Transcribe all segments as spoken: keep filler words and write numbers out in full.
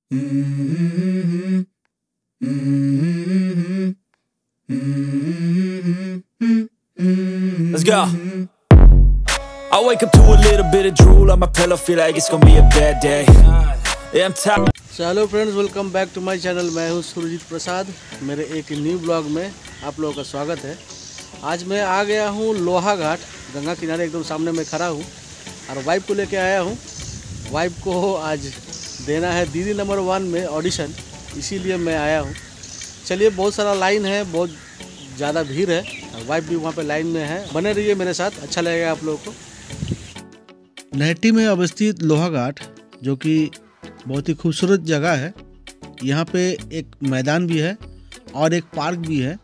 Let's go. I wake up to a little bit of drool on my pillow, feel like it's gonna be a bad day. Yeah, I'm tired. चलो friends, welcome back to my channel. मैं हूं सुरजीत प्रसाद। मेरे एक new blog में आप लोगों का स्वागत है। आज मैं आ गया हूं लोहा घाट, गंगा किनारे एकदम सामने में खड़ा हूं और वाइफ को लेके आया हूं। वाइफ को आज देना है दीदी नंबर वन में ऑडिशन, इसीलिए मैं आया हूं। चलिए, बहुत सारा लाइन है, बहुत ज़्यादा भीड़ है और वाइफ भी वहाँ पे लाइन में है। बने रहिए मेरे साथ, अच्छा लगेगा आप लोगों को। नहटी में अवस्थित लोहा घाट, जो कि बहुत ही खूबसूरत जगह है। यहाँ पे एक मैदान भी है और एक पार्क भी है।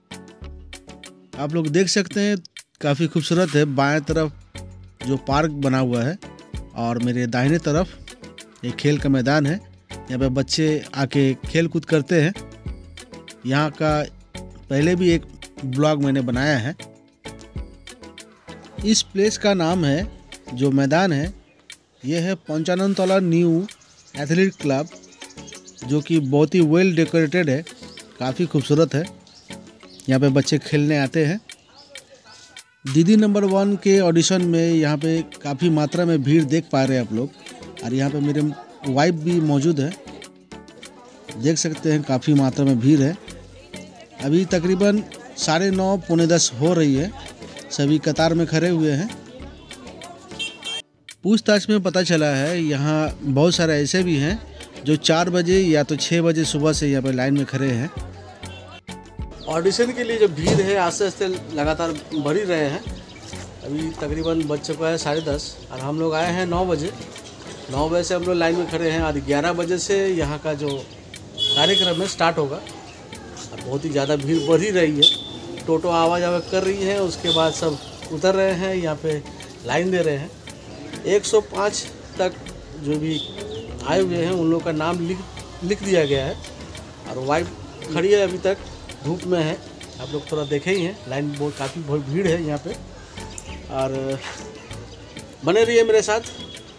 आप लोग देख सकते हैं, काफ़ी खूबसूरत है। बाएं तरफ जो पार्क बना हुआ है और मेरे दाहिने तरफ एक खेल का मैदान है। यहाँ पे बच्चे आके खेल कूद करते हैं। यहाँ का पहले भी एक ब्लॉग मैंने बनाया है। इस प्लेस का नाम है, जो मैदान है, ये है पंचाननतला न्यू एथलीट क्लब, जो कि बहुत ही वेल डेकोरेटेड है, काफ़ी खूबसूरत है। यहाँ पे बच्चे खेलने आते हैं। दीदी नंबर वन के ऑडिशन में यहाँ पे काफ़ी मात्रा में भीड़ देख पा रहे हैं आप लोग। और यहाँ पे मेरे वाइफ भी मौजूद है, देख सकते हैं काफ़ी मात्रा में भीड़ है। अभी तकरीबन साढ़े नौ पौने दस हो रही है। सभी कतार में खड़े हुए हैं। पूछताछ में पता चला है यहाँ बहुत सारे ऐसे भी हैं जो चार बजे या तो छः बजे सुबह से यहाँ पर लाइन में खड़े हैं। ऑडिशन के लिए जो भीड़ है आस्ते आस्ते लगातार बढ़ ही रहे हैं। अभी तकरीबन बज चुका है साढ़े दस और हम लोग आए हैं नौ बजे। नौ बजे से हम लोग लाइन में खड़े हैं और ग्यारह बजे से यहाँ का जो कार्यक्रम है स्टार्ट होगा। और बहुत ही ज़्यादा भीड़ बढ़ ही रही है। टोटो आवाज़ आवाज़ कर रही है, उसके बाद सब उतर रहे हैं, यहाँ पे लाइन दे रहे हैं। एक सौ पाँच तक जो भी आए हुए हैं उन लोगों का नाम लिख लिख दिया गया है। और वाइफ खड़ी है, अभी तक धूप में है। आप लोग थोड़ा देखे ही हैं, लाइन बहुत काफ़ी बहुत भीड़ है यहाँ पे। और बने रहिए मेरे साथ।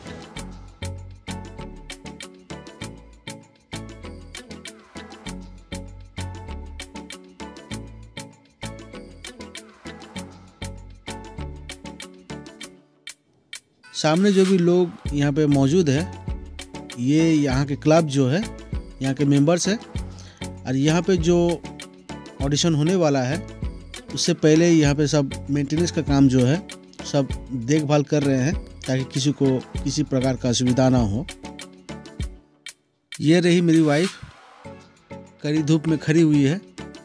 सामने जो भी लोग यहाँ पे मौजूद है, ये यहाँ के क्लब जो है, यहाँ के मेंबर्स है। और यहाँ पे जो ऑडिशन होने वाला है, उससे पहले यहाँ पे सब मेंटेनेंस का काम जो है सब देखभाल कर रहे हैं, ताकि किसी को किसी प्रकार का असुविधा ना हो। ये रही मेरी वाइफ, कड़ी धूप में खड़ी हुई है।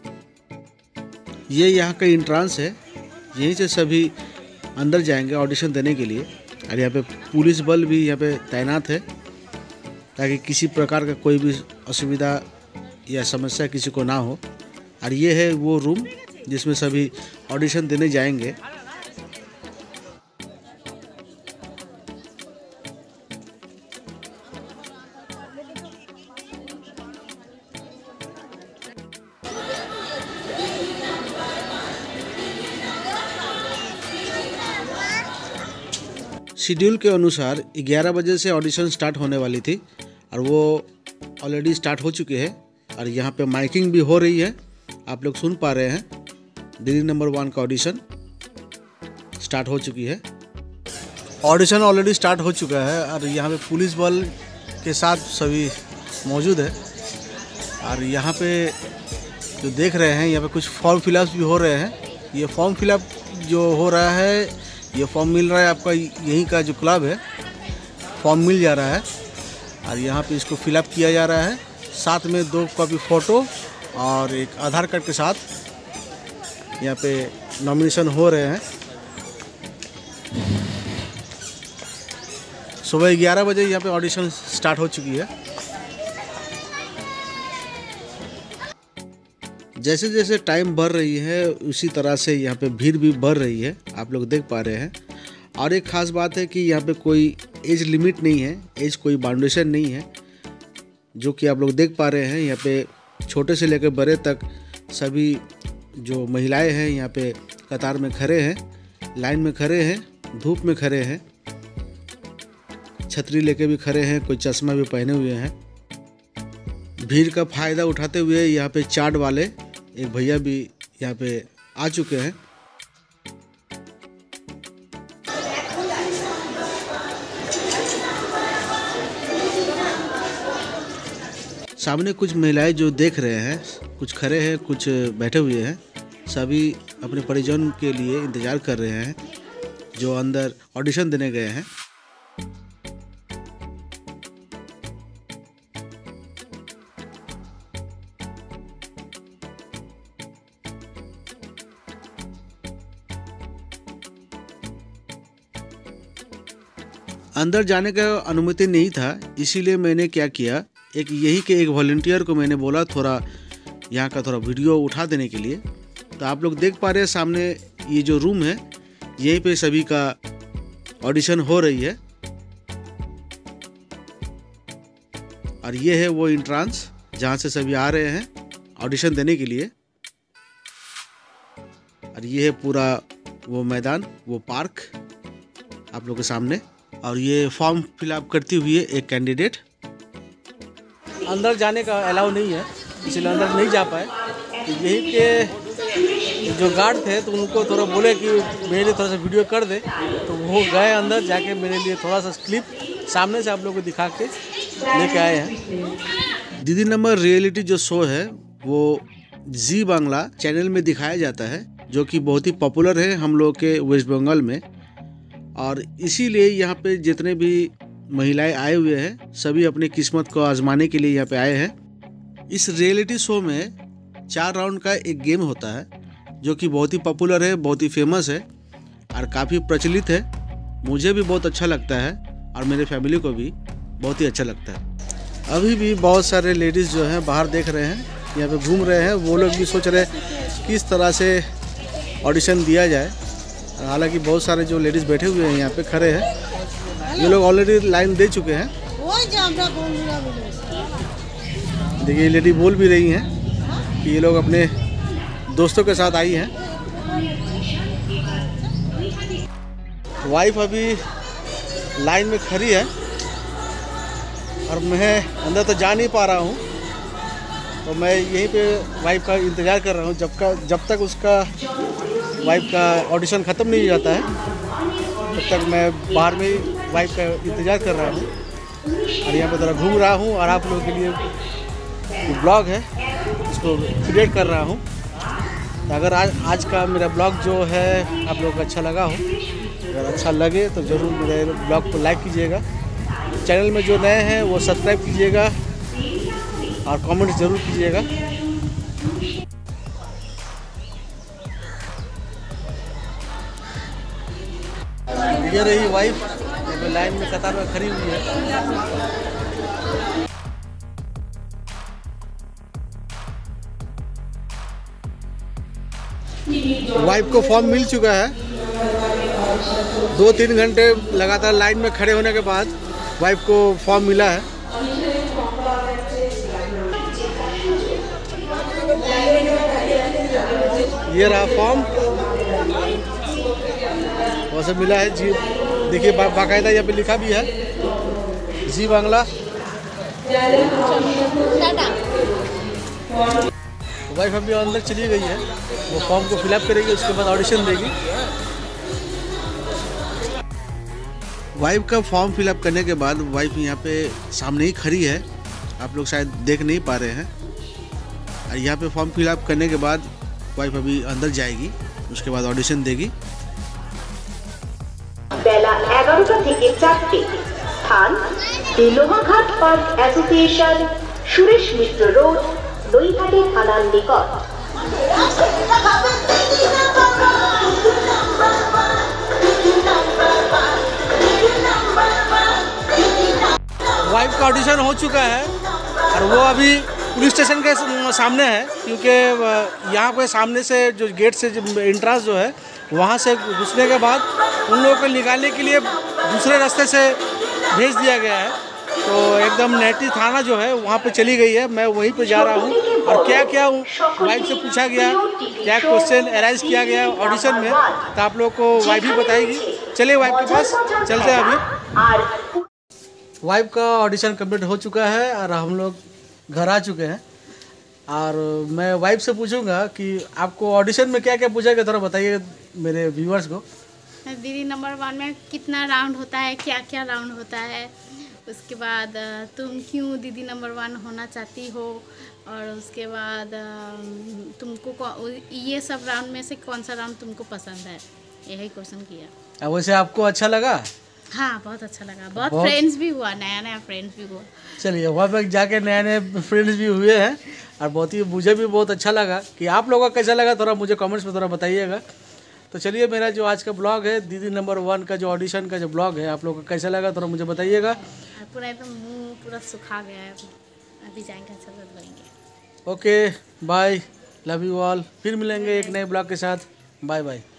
ये यहाँ का एंट्रेंस है, यहीं से सभी अंदर जाएंगे ऑडिशन देने के लिए। और यहाँ पे पुलिस बल भी यहाँ पे तैनात है, ताकि किसी प्रकार का कोई भी असुविधा या समस्या किसी को ना हो। और ये है वो रूम जिसमें सभी ऑडिशन देने जाएंगे। शेड्यूल के अनुसार ग्यारह बजे से ऑडिशन स्टार्ट होने वाली थी और वो ऑलरेडी स्टार्ट हो चुके हैं। और यहाँ पे माइकिंग भी हो रही है, आप लोग सुन पा रहे हैं। दीदी नंबर वन का ऑडिशन स्टार्ट हो चुकी है। ऑडिशन ऑलरेडी स्टार्ट हो चुका है और यहाँ पे पुलिस बल के साथ सभी मौजूद है। और यहाँ पे जो देख रहे हैं, यहाँ पे कुछ फॉर्म फिलअप भी हो रहे हैं। ये फॉर्म फिलअप जो हो रहा है, ये फॉर्म मिल रहा है आपका, यहीं का जो क्लब है, फॉर्म मिल जा रहा है और यहाँ पे इसको फिलअप किया जा रहा है। साथ में दो कॉपी फ़ोटो और एक आधार कार्ड के साथ यहाँ पे नॉमिनेशन हो रहे हैं। सुबह ग्यारह बजे यहाँ पे ऑडिशन स्टार्ट हो चुकी है। जैसे जैसे टाइम बढ़ रही है, उसी तरह से यहाँ पे भीड़ भी बढ़ रही है, आप लोग देख पा रहे हैं। और एक ख़ास बात है कि यहाँ पे कोई एज लिमिट नहीं है, एज कोई बाउंडेशन नहीं है, जो कि आप लोग देख पा रहे हैं। यहाँ पे छोटे से लेकर बड़े तक सभी जो महिलाएं हैं यहाँ पे कतार में खड़े हैं, लाइन में खड़े हैं, धूप में खड़े हैं, छतरी लेके भी खड़े हैं, कोई चश्मा भी पहने हुए हैं। भीड़ का फ़ायदा उठाते हुए यहाँ पे चाट वाले एक भैया भी यहाँ पे आ चुके हैं। सामने कुछ महिलाएं जो देख रहे हैं, कुछ खड़े हैं, कुछ बैठे हुए हैं। सभी अपने परिजन के लिए इंतज़ार कर रहे हैं जो अंदर ऑडिशन देने गए हैं। अंदर जाने का अनुमति नहीं था, इसीलिए मैंने क्या किया, एक यही के एक वॉलंटियर को मैंने बोला थोड़ा यहाँ का थोड़ा वीडियो उठा देने के लिए। तो आप लोग देख पा रहे हैं सामने ये जो रूम है, यहीं पे सभी का ऑडिशन हो रही है। और ये है वो एंट्रेंस जहाँ से सभी आ रहे हैं ऑडिशन देने के लिए। और ये है पूरा वो मैदान, वो पार्क आप लोग के सामने। और ये फॉर्म फिलअप करती हुई है एक कैंडिडेट। अंदर जाने का अलाउ नहीं है, इसलिए अंदर नहीं जा पाए। तो यही के जो गार्ड थे तो उनको थोड़ा बोले कि मेरे लिए थोड़ा सा वीडियो कर दे, तो वो गए अंदर जाके मेरे लिए थोड़ा सा क्लिप सामने से आप लोगों को दिखा के लेके आए हैं। दीदी नंबर रियलिटी जो शो है वो जी बांग्ला चैनल में दिखाया जाता है, जो कि बहुत ही पॉपुलर है हम लोग के वेस्ट बंगाल में। और इसीलिए यहाँ पे जितने भी महिलाएं आए हुए हैं सभी अपनी किस्मत को आजमाने के लिए यहाँ पे आए हैं। इस रियलिटी शो में चार राउंड का एक गेम होता है जो कि बहुत ही पॉपुलर है, बहुत ही फेमस है और काफ़ी प्रचलित है। मुझे भी बहुत अच्छा लगता है और मेरे फैमिली को भी बहुत ही अच्छा लगता है। अभी भी बहुत सारे लेडीज़ जो हैं बाहर देख रहे हैं, यहाँ पे घूम रहे हैं। वो लोग भी सोच रहे हैं किस तरह से ऑडिशन दिया जाए। हालांकि बहुत सारे जो लेडीज़ बैठे हुए हैं यहाँ पे खड़े हैं, ये लोग ऑलरेडी लाइन दे चुके हैं। देखिए लेडी बोल भी रही हैं कि ये लोग अपने दोस्तों के साथ आई हैं। वाइफ अभी लाइन में खड़ी है और मैं अंदर तो जा नहीं पा रहा हूँ, तो मैं यहीं पे वाइफ का इंतज़ार कर रहा हूँ जब का जब तक उसका वाइफ का ऑडिशन ख़त्म नहीं हो जाता है, तब तक मैं बाहर में ही वाइफ का इंतज़ार कर रहा हूँ। और यहाँ पे थोड़ा घूम रहा हूँ और आप लोगों के लिए जो ब्लॉग है इसको क्रिएट कर रहा हूँ। तो अगर आज आज का मेरा ब्लॉग जो है आप लोगों को अच्छा लगा हो, अगर अच्छा लगे तो ज़रूर मेरे ब्लॉग को लाइक कीजिएगा। चैनल में जो नए हैं वो सब्सक्राइब कीजिएगा और कमेंट ज़रूर कीजिएगा। ये रही वाइफ लाइन में कतार में खड़ी हुई है। वाइफ को फॉर्म मिल चुका है। दो तीन घंटे लगातार लाइन में खड़े होने के बाद वाइफ को फॉर्म मिला है। ये रहा फॉर्म, वैसे मिला है जी। देखिए बा, बाकायदा यहाँ पे लिखा भी है जी बांग्ला। वाइफ अभी अंदर चली गई है, वो फॉर्म को फिलअप करेगी, उसके बाद ऑडिशन देगी। वाइफ का फॉर्म फिलअप करने के बाद वाइफ यहाँ पे सामने ही खड़ी है, आप लोग शायद देख नहीं पा रहे हैं। और यहाँ पे फॉर्म फिलअप करने के बाद वाइफ अभी अंदर जाएगी, उसके बाद ऑडिशन देगी। बेला एगारोटा থেকে চারটে স্থান Lohaghat park association, Suresh Mitra road, Naihati থানার নিকট। वाइफ का ऑडिशन हो चुका है और वो अभी पुलिस स्टेशन के सामने है, क्योंकि यहाँ पे सामने से जो गेट से जो एंट्रेंस जो है वहाँ से घुसने के बाद उन लोगों को निकालने के लिए दूसरे रास्ते से भेज दिया गया है। तो एकदम नेटी थाना जो है वहाँ पे चली गई है, मैं वहीं पे जा रहा हूँ। और क्या क्या वाइफ से पूछा गया, क्या क्वेश्चन अराइज किया गया ऑडिशन में, तो आप लोग को वाइफ ही बताएगी। चलिए वाइफ के पास चलते हैं। अभी वाइफ का ऑडिशन कंप्लीट हो चुका है और हम लोग घर आ चुके हैं और मैं वाइफ से पूछूंगा कि आपको ऑडिशन में क्या क्या पूछा गया, थोड़ा बताइए मेरे व्यूअर्स को। दीदी नंबर वन में कितना राउंड होता है, क्या क्या राउंड होता है, उसके बाद तुम क्यों दीदी नंबर वन होना चाहती हो, और उसके बाद तुमको ये सब राउंड में से कौन सा राउंड तुमको पसंद है, यही क्वेश्चन किया। वैसे आपको अच्छा लगा? हाँ बहुत अच्छा लगा, बहुत, बहुत फ्रेंड्स भी हुआ, नया नया फ्रेंड्स भी हुआ। चलिए वहाँ पे जाके नए नए फ्रेंड्स भी हुए हैं और बहुत ही मुझे भी बहुत अच्छा लगा। कि आप लोगों का कैसा लगा थोड़ा मुझे कमेंट्स में थोड़ा बताइएगा। तो चलिए मेरा जो आज का ब्लॉग है दीदी नंबर वन का जो ऑडिशन का जो ब्लॉग है आप लोगों को कैसा लगा थोड़ा मुझे बताइएगा। पूरा एकदम मुँह पूरा सुखा गया है, अभी जाएंगे अच्छा से धोएंगे। Okay bye, love you all, फिर मिलेंगे एक नए ब्लॉग के साथ। Bye bye.